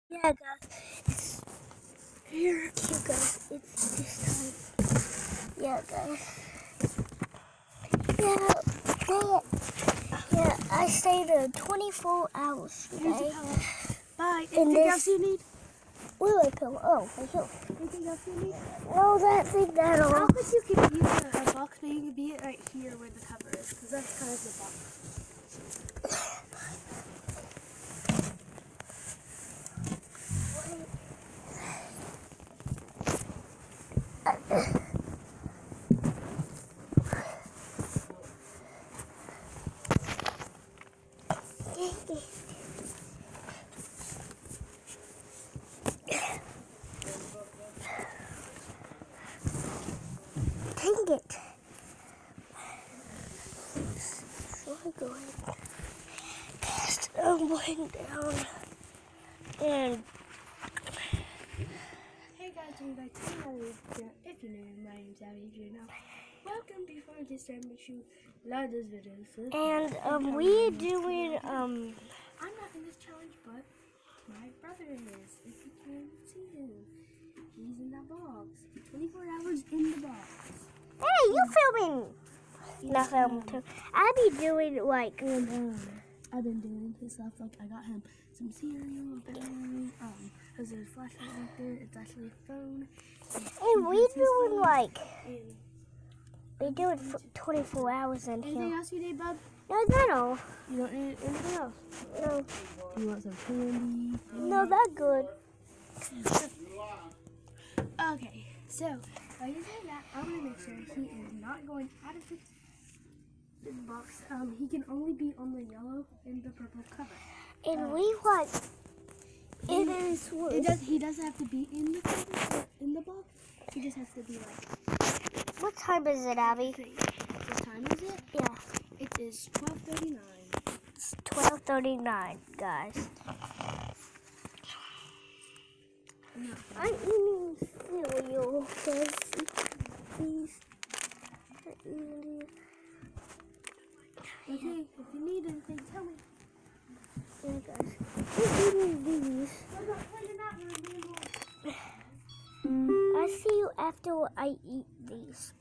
Yeah, guys, here, guys, it's this time. Yeah, guys. Yeah, yeah, I stayed 24 hours today. Bye. Anything else you need? Wait, pillow. Oh, my pillow. Anything else you need? No, that's it, that all. I don't think you can use a box, but you can be it right here where the cover is, because that's kind of the box. Dang it. So I go ahead. Cast one down. And Hey guys, welcome back to another video. If you're new, my name's Abby. If you're not, welcome. Before I get started, make sure you like this video. we doing I'm not in this challenge, but my brother is. If you can see him, he's in that box. 24 hours in the box. hey, you filming? Not filming too. I be doing like I've been doing his stuff. Like I got him some cereal, a battery. There's a flashlight right there. It's actually a phone. and we doing like And we do it for 24 hours in anything here. else you need, bub? No, not all. You don't need anything else? No, You want some candy? no, that's good. Okay, so while you're doing that, I'm gonna make sure he is not going out of this box. He can only be on the yellow and the purple cover. And we like it is. He doesn't have to be in the cover, in the box. He just has to be like. What time is it, Abby? What time is it? Yeah, It is 12:39. it's 12:39, guys. No. I'm eating cereal, guys. Please. Okay, if you need anything, tell me. Yeah, guys. I'm eating these. I see you after I eat these.